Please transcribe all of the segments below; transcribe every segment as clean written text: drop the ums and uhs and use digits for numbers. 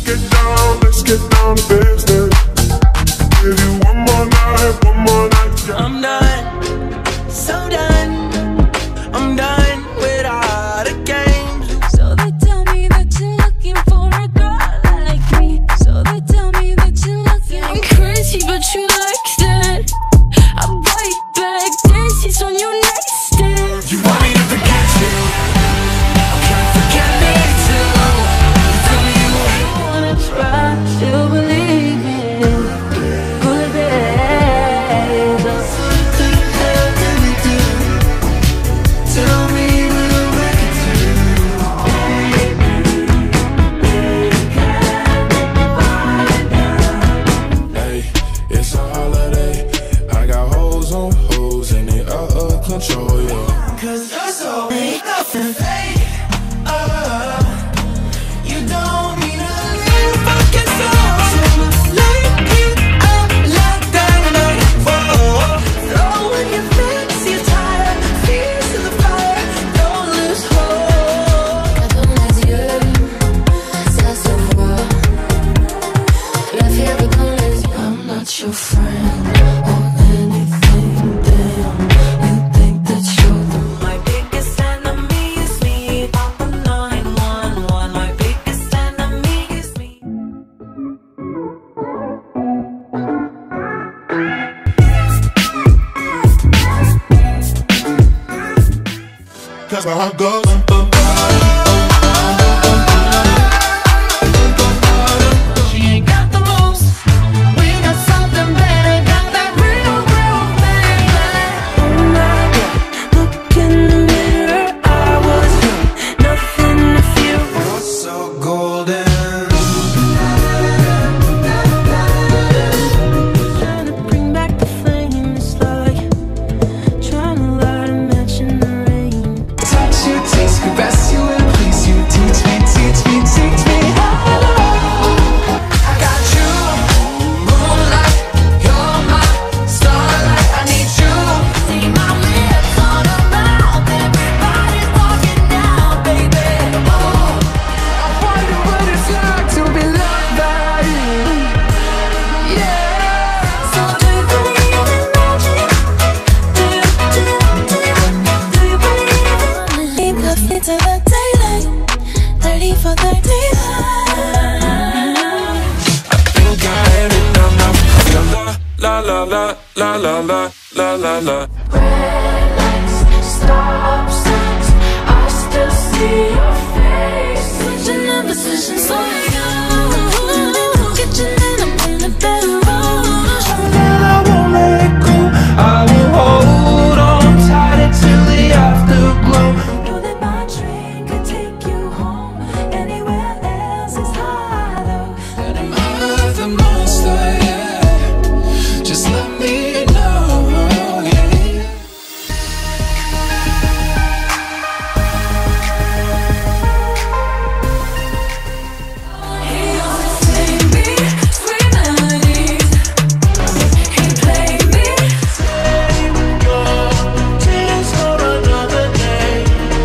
let's get down to business. Give you one more night, yeah. I'm done, so done. I'm done with all the games. So they tell me that you're looking for a girl like me. So they tell me that you're looking crazy, but you like that. I bite back, dances on your nightstand. You want me to forget you? Can't forget me too. Tell me you wanna try to believe in good days. tell me we'll make it through. Hey, it's a holiday. I got hoes on hoes and they out of control, yeah. Cause you're so ain't nothing fake. You don't need to live fucking so. Like it up like dynamite. Whoa. Throwing your fancy attire, fears to the fire. Don't lose hope. Quand on a Dieu, ça se voit. La fièvre dans les yeux. I'm not your friend or anything. Damn, you think that you're the My biggest enemy is me. Papa 911. My biggest enemy is me. That's how it goes. She ain't got the moves. We got something better. Got that real, real thing. Oh my God, look in the mirror. I was young, nothing to fear. You're so golden. Trying to bring back the flame. It's like trying to light a match in the rain. Touch you, taste, caress you, and please you. Teach me, teach me, teach me how. I got you, moonlight. You're my starlight. I need you. See my lips on her mouth. Everybody's talking now, baby. Oh, I wonder what it's like to be loved by you. Yeah. So do you believe in magic? Do you believe in coffee to the daylight? 30 for 39. Think I am it now, now. Feel la la la la la la la la la. Red lights, stop signs, I still see your face. Switching up positions for you. Kitchen and I'm in a better room. And I won't let go. I will hold on tight until the afterglow. Know that my train could take you home. Anywhere else is harder. And am I the monster? Yeah. Just let me know. Yeah. He used to sing me sweet melodies. He played me. Tears for another day.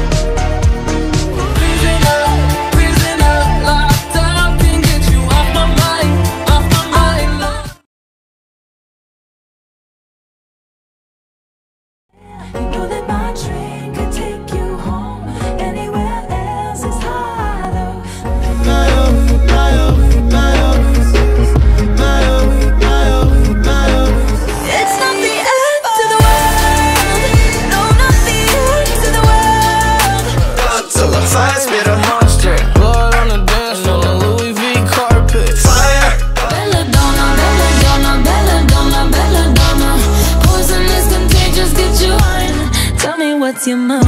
Breathing out, locked up, can't get you off my mind, love. You know that my train could take you home. Anywhere else is harder. It's not the end to the world. No, not the end to the world. Till the fire spit a monster. Blood on the dance floor, the Louis V carpet. Fire. Belladonna, belladonna, belladonna, belladonna. Poison is contagious, get you high. Tell me what's your mind.